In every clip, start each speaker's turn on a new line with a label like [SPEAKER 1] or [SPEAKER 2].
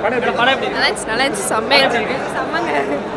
[SPEAKER 1] நல்லா இருந்துச்சு செம்மையா செம்மங்க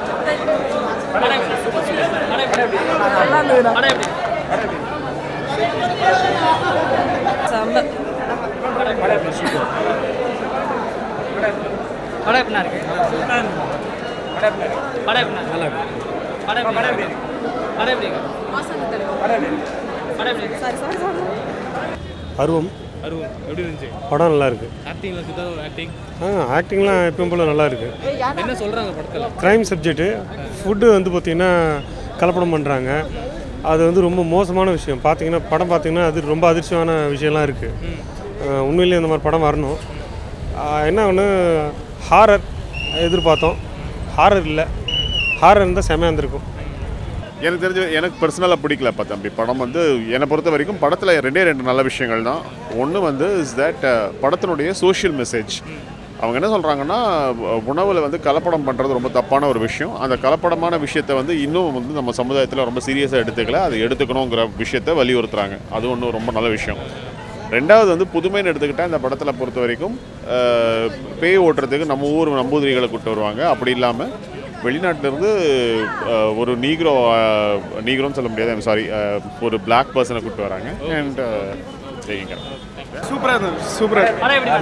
[SPEAKER 2] அருவம்
[SPEAKER 3] எப்படி இருந்துச்சு
[SPEAKER 2] படம் நல்லா இருக்கு. ஆக்டிங்லாம் எப்பவும் போல நல்லா இருக்கு.
[SPEAKER 3] என்ன சொல்றாங்க படத்துல?
[SPEAKER 2] கிரைம் சப்ஜெக்ட், ஃபுட்டு வந்து பார்த்தீங்கன்னா கலப்படம் பண்ணுறாங்க. அது வந்து ரொம்ப மோசமான விஷயம். பார்த்தீங்கன்னா படம் பார்த்தீங்கன்னா அது ரொம்ப அதிர்ச்சியான விஷயம்லாம் இருக்குது. உண்மையிலேயே அந்த மாதிரி படம் வரணும். என்ன ஒன்று ஹாரர் எதிர்பார்த்தோம், ஹாரர் இல்லை. ஹாரர் இருந்தால் செமையாக இருந்திருக்கும்.
[SPEAKER 4] எனக்கு தெரிஞ்ச எனக்கு பர்சனலாக பிடிக்கலப்பா தம்பி படம். வந்து என்னை பொறுத்த வரைக்கும் படத்தில் ரெண்டே நல்ல விஷயங்கள் தான். ஒன்று வந்து இஸ் தட் படத்தினுடைய சோஷியல் மெசேஜ். அவங்க என்ன சொல்கிறாங்கன்னா, உணவில் வந்து கலப்படம் பண்ணுறது ரொம்ப தப்பான ஒரு விஷயம். அந்த கலப்படமான விஷயத்தை வந்து இன்னும் வந்து நம்ம சமுதாயத்தில் ரொம்ப சீரியஸாக எடுத்துக்கல, அதை எடுத்துக்கணுங்கிற விஷயத்தை வலியுறுத்துகிறாங்க. அது ஒன்று ரொம்ப நல்ல விஷயம். ரெண்டாவது வந்து புதுமைன்னு எடுத்துக்கிட்டால் இந்த படத்தில் பொறுத்த வரைக்கும் பேய் ஓட்டுறதுக்கு நம்ம ஊர் நம்பூதிரிகளை கூப்பிட்டு வருவாங்க. அப்படி இல்லாமல் வெளிநாட்டிலேருந்து ஒரு நீக்ரோன்னு சொல்ல முடியாது, ஐம் சாரி, ஒரு பிளாக் பர்சனை கூப்பிட்டு வராங்க. அண்ட் ஜெயிங்க
[SPEAKER 2] சூப்பராக இருந்தது. சூப்பராக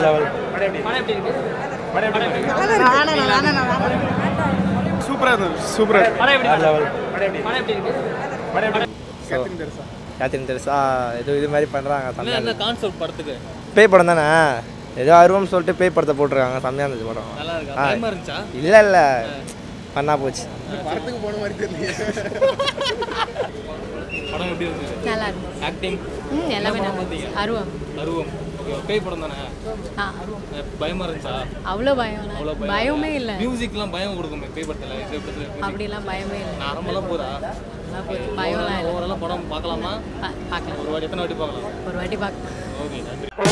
[SPEAKER 5] கேத்ரின் தெரசா இது மாதிரி பண்ணுறாங்க.
[SPEAKER 3] என்ன கான்செப்ட் படத்துக்கு?
[SPEAKER 5] பேய் படம் தானே, ஏதோ அருவம் சொல்லிட்டு பேய் படத்தை போட்டுருக்காங்க. செம்மையாக இருந்துச்சு படம்.
[SPEAKER 3] நல்லா இருக்கா? பயமா இருந்துச்சா?
[SPEAKER 5] இல்லை பண்ணா போச்சு.
[SPEAKER 6] படத்துக்கு போன மாதிரி தெரியல.
[SPEAKER 3] படம் எப்படி இருந்துச்சு?
[SPEAKER 1] நல்லா இருந்துச்சு.
[SPEAKER 3] ஆக்டிங்
[SPEAKER 1] எல்லாமே நல்லா இருந்துச்சு. அருவம்
[SPEAKER 3] பேய் படம் தானே, பயமா இருந்துச்சா?
[SPEAKER 1] அவ்வளோ பயம் பயமே இல்லை.
[SPEAKER 3] மியூசிக்லாம் பயம் கொடுக்குமே பேய் படத்தில்.
[SPEAKER 1] அப்படிலாம் பயமே இல்லை.
[SPEAKER 3] நான் ஆரம்பெல்லாம் போதா
[SPEAKER 1] பயம்லாம் இல்லை.
[SPEAKER 3] ஓவரெல்லாம் படம் பார்க்கலாமா?
[SPEAKER 1] பார்க்கலாம்.
[SPEAKER 3] ஒரு வாட்டி எத்தனை வாட்டி பார்க்கலாம்?
[SPEAKER 1] ஒரு வாட்டி பார்க்கலாம்.
[SPEAKER 3] ஓகே, நன்றி.